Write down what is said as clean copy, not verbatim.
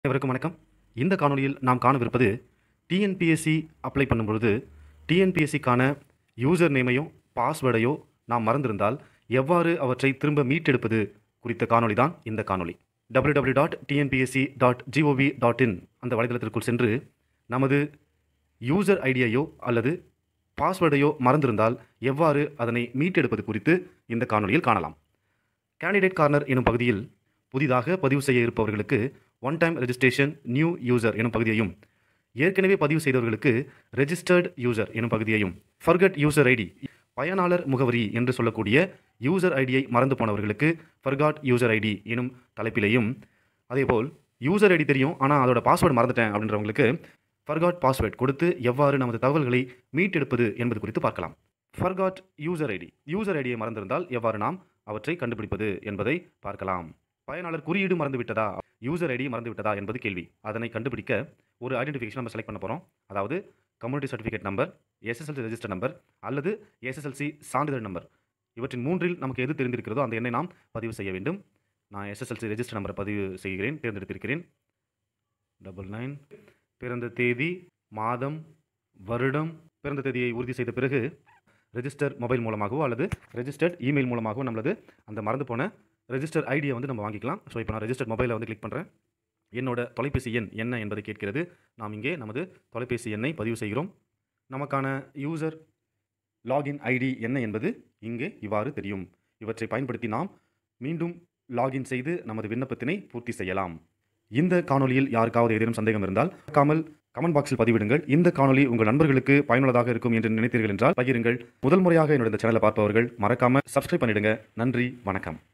அனைவருக்கும் வணக்கம். இந்த காணொளியில் நாம் காணவிருப்பது டிஎன்பிஎஸ்சி அப்ளை பண்ணும்பொழுது டிஎன்பிஎஸ்சிக்கான யூசர் நேமையோ பாஸ்வேர்டையோ நாம் மறந்திருந்தால் எவ்வாறு அவற்றை திரும்ப மீட்டெடுப்பது குறித்த காணொளி தான் இந்த காணொளி. www.tnpsc.gov.in அந்த வலைதளத்திற்குள் சென்று நமது யூசர் ஐடியையோ அல்லது பாஸ்வேர்டையோ மறந்திருந்தால் எவ்வாறு அதனை மீட்டெடுப்பது குறித்து இந்த காணொளியில் காணலாம். கேண்டிடேட் கார்னர் எனும் பகுதியில் புதிதாக பதிவு செய்ய இருப்பவர்களுக்கு one time registration new user எனும் பகுதியையும், ஏற்கனவே பதிவு செய்தவர்களுக்கு ரெஜிஸ்டர்ட் யூசர் எனும் பகுதியையும், ஃபர்கட் யூசர் ஐடி பயனாளர் முகவரி என்று சொல்லக்கூடிய யூசர் ஐடியை மறந்து போனவர்களுக்கு ஃபர்காட் யூசர் ஐடி எனும் தலைப்பிலையும், அதேபோல் யூசர் ஐடி தெரியும் ஆனால் அதோட பாஸ்வேர்டு மறந்துட்டேன் அப்படின்றவங்களுக்கு ஃபர்காட் பாஸ்வேர்டு கொடுத்து எவ்வாறு நமது தகவல்களை மீட்டெடுப்பது என்பது குறித்து பார்க்கலாம். ஃபர்காட் யூசர் ஐடியை மறந்திருந்தால் எவ்வாறு நாம் அவற்றை கண்டுபிடிப்பது என்பதை பார்க்கலாம். பயனாளர் குறியீடு மறந்துவிட்டதா, யூசர் ஐடி மறந்துவிட்டதா என்பது கேள்வி. அதனை கண்டுபிடிக்க ஒரு ஐடென்டிஃபிகேஷன் நம்ம செலக்ட் பண்ண போகிறோம். அதாவது community certificate number, SSLC register number அல்லது எஸ்எஸ்எல்சி சான்றிதழ் நம்பர். இவற்றின் மூன்றில் நமக்கு எது தெரிந்திருக்கிறதோ அந்த எண்ணை நாம் பதிவு செய்ய வேண்டும். நான் எஸ்எஸ்எல்சி ரெஜிஸ்டர் நம்பரை பதிவு செய்கிறேன், தேர்ந்தெடுத்திருக்கிறேன். 99 பிறந்த தேதி, மாதம், வருடம், பிறந்த தேதியை உறுதி செய்த பிறகு ரெஜிஸ்டர் மொபைல் மூலமாகவோ அல்லது ரெஜிஸ்டர்ட் இமெயில் மூலமாகவோ நம்மளது அந்த மறந்து போன ரெஜிஸ்டர் ஐடியை நம்ம வாங்கிக்கலாம். ஸோ இப்போ நான் ரெஜிஸ்டர் மொபைலை கிளிக் பண்ணுறேன். என்னோட தொலைபேசி எண் என்ன என்பதை கேட்கிறது. நாம் இங்கே நமது தொலைபேசி எண்ணை பதிவு செய்கிறோம். நமக்கான யூசர் லாகின் ஐடி என்ன என்பது இங்கே இவ்வாறு தெரியும். இவற்றை பயன்படுத்தி நாம் மீண்டும் லாகின் செய்து நமது விண்ணப்பத்தினை பூர்த்தி செய்யலாம். இந்த காணொலியில் யாருக்காவது ஏதேனும் சந்தேகம் இருந்தால் கமெண்ட் பாக்ஸில் பதிவிடுங்கள். இந்த காணொலி உங்கள் நண்பர்களுக்கு பயனுள்ளதாக இருக்கும் என்று நினைத்தீர்கள் என்றால் பகிருங்கள். முதல் முறையாக என்னோட இந்த சேனலை பார்ப்பவர்கள் மறக்காம சப்ஸ்கிரைப் பண்ணிடுங்க. நன்றி, வணக்கம்.